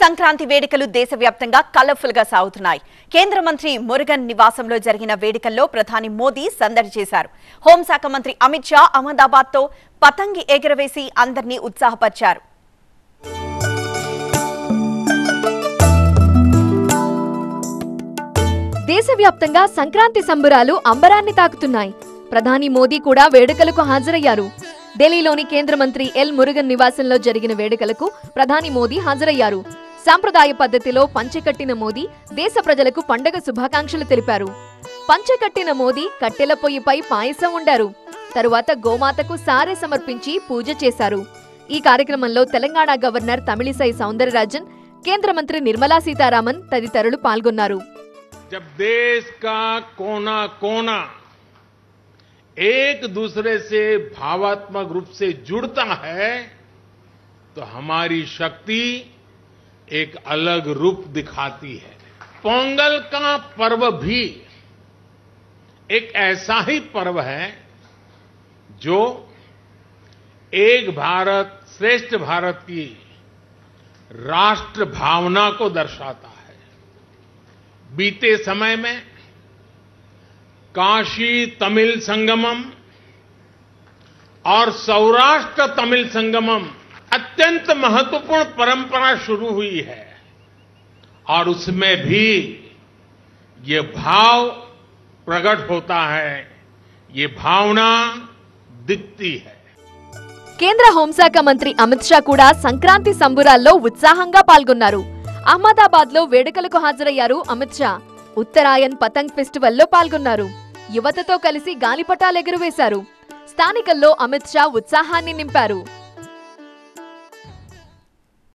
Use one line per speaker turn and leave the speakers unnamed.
సంక్రాంతి వేడుకలు దేశవ్యాప్తంగా కలర్ఫుల్ గా సాగుతున్నాయి. కేంద్ర మంత్రి మురుగన్ నివాసంలో జరిగిన వేడుకల్లో ప్రధాని మోదీ సందడి చేశారు. హోంశాఖ మంత్రి అమిత్ షా అహ్మదాబాద్ తో పతంగి ఎగురవేసి అందరినీ ఉత్సాహపరిచారు.
దేశవ్యాప్తంగా సంక్రాంతి సంబరాలు అంబరాన్ని తాకుతున్నాయి. ప్రధాని మోదీ కూడా వేడుకలకు హాజరయ్యారు. ఢిల్లీలోని కేంద్ర మంత్రి ఎల్ మురుగన్ నివాసంలో జరిగిన వేడుకలకు ప్రధాని మోదీ హాజరయ్యారు. సాంప్రదాయ పద్ధతిలో పంచెకట్టిన మోదీ దేశ ప్రజలకు పండగ శుభాకాంక్షలు తెలిపారు. పంచెకట్టిన మోదీ కట్టెల పొయ్యిపై పాయసం వండారు. తరువాత గోమాతకు సారె సమర్పించి పూజ చేశారు. ఈ కార్యక్రమంలో తెలంగాణ గవర్నర్ తమిళిసై సౌందరరాజన్, కేంద్ర మంత్రి నిర్మలా సీతారామన్ తదితరులు పాల్గొన్నారు.
जब देश का कोना कोना एक दूसरे से भावात्मक रूप से जुड़ता है तो हमारी शक्ति एक अलग रूप दिखाती है। पोंगल का पर्व भी एक ऐसा ही पर्व है जो एक भारत श्रेष्ठ भारत की राष्ट्र भावना को दर्शाता है। बीते समय में काशी तमिल संगमम और सौराष्ट्र तमिल संगमम अत्यंत महत्वपूर्ण परंपरा शुरू हुई है और उसमें भी ये भाव प्रकट होता है, ये भावना दिखती है।
కేంద్ర హోంశాఖ మంత్రి అమిత్ షా కూడా సంక్రాంతి సంబురాల్లో ఉత్సాహంగా పాల్గొన్నారు. అహ్మదాబాద్ లో వేడుకలకు హాజరయ్యారు అమిత్ షా. ఉత్తరాయణ్ పతంగ్ ఫెస్టివల్లో పాల్గొన్నారు. యువతతో కలిసి గాలిపటాలు ఎగురవేశారు. స్థానికల్లో అమిత్ షా ఉత్సాహాన్ని నింపారు.